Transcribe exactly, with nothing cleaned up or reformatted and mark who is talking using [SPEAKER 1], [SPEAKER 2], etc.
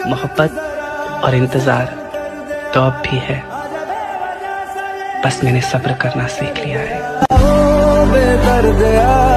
[SPEAKER 1] मोहब्बत और इंतज़ार तो अब भी है, बस मैंने सब्र करना सीख लिया है।